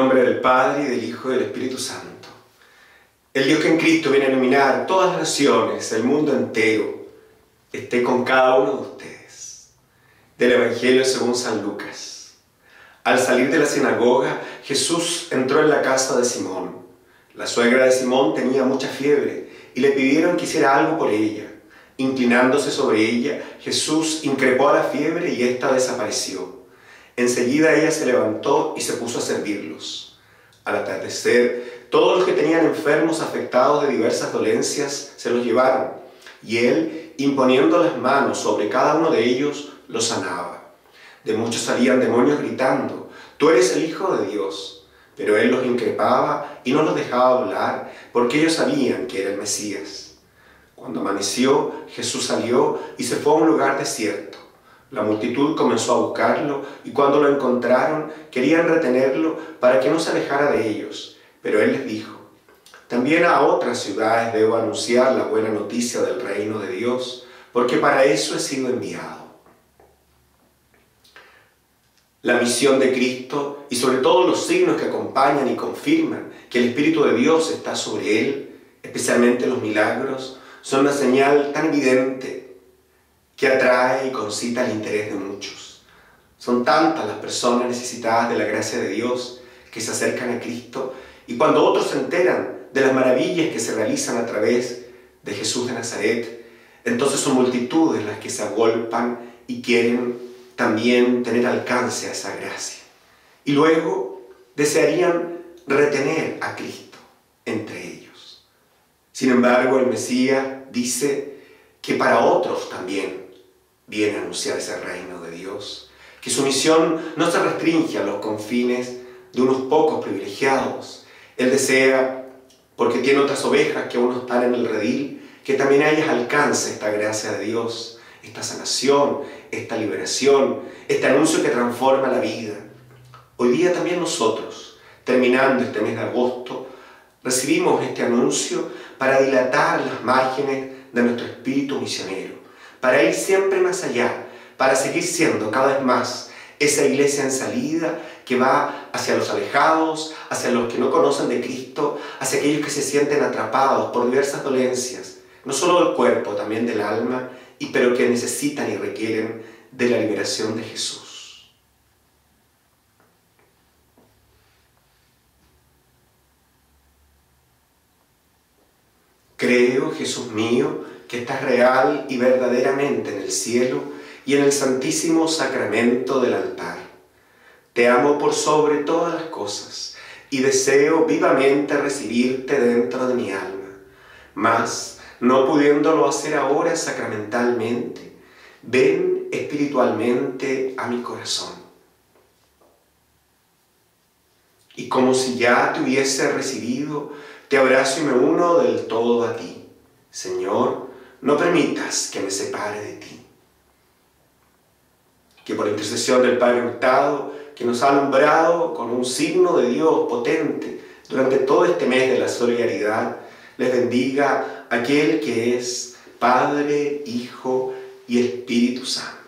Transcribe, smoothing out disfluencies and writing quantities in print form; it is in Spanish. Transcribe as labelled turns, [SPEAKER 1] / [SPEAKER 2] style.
[SPEAKER 1] nombre del Padre, y del Hijo, y del Espíritu Santo. El Dios que en Cristo viene a iluminar todas las naciones, el mundo entero, esté con cada uno de ustedes. Del Evangelio según San Lucas. Al salir de la sinagoga, Jesús entró en la casa de Simón. La suegra de Simón tenía mucha fiebre y le pidieron que hiciera algo por ella. Inclinándose sobre ella, Jesús increpó a la fiebre y ésta desapareció. Enseguida ella se levantó y se puso a servirlos. Al atardecer, todos los que tenían enfermos afectados de diversas dolencias se los llevaron, y él, imponiendo las manos sobre cada uno de ellos, los sanaba. De muchos salían demonios gritando: «Tú eres el Hijo de Dios». Pero él los increpaba y no los dejaba hablar, porque ellos sabían que era el Mesías. Cuando amaneció, Jesús salió y se fue a un lugar desierto. La multitud comenzó a buscarlo, y cuando lo encontraron, querían retenerlo para que no se alejara de ellos. Pero él les dijo: «También a otras ciudades debo anunciar la buena noticia del reino de Dios, porque para eso he sido enviado». La misión de Cristo, y sobre todo los signos que acompañan y confirman que el Espíritu de Dios está sobre él, especialmente los milagros, son una señal tan evidente que atrae y concita el interés de muchos. Son tantas las personas necesitadas de la gracia de Dios que se acercan a Cristo, y cuando otros se enteran de las maravillas que se realizan a través de Jesús de Nazaret, entonces son multitudes las que se agolpan y quieren también tener alcance a esa gracia. Y luego desearían retener a Cristo entre ellos. Sin embargo, el Mesías dice que para otros también viene a anunciar ese reino de Dios, que su misión no se restringe a los confines de unos pocos privilegiados. Él desea, porque tiene otras ovejas que aún no están en el redil, que también a ellas alcance esta gracia de Dios, esta sanación, esta liberación, este anuncio que transforma la vida. Hoy día también nosotros, terminando este mes de agosto, recibimos este anuncio para dilatar las márgenes de nuestro espíritu misionero, para ir siempre más allá, para seguir siendo cada vez más esa iglesia en salida que va hacia los alejados, hacia los que no conocen de Cristo, hacia aquellos que se sienten atrapados por diversas dolencias, no solo del cuerpo, también del alma, pero que necesitan y requieren de la liberación de Jesús. Creo, Jesús mío, que estás real y verdaderamente en el cielo y en el santísimo sacramento del altar. Te amo por sobre todas las cosas y deseo vivamente recibirte dentro de mi alma. Mas, no pudiéndolo hacer ahora sacramentalmente, ven espiritualmente a mi corazón. Y como si ya te hubiese recibido, te abrazo y me uno del todo a ti. Señor, no permitas que me separe de ti. Que por intercesión del Padre Hurtado, que nos ha alumbrado con un signo de Dios potente durante todo este mes de la solidaridad, les bendiga aquel que es Padre, Hijo y Espíritu Santo.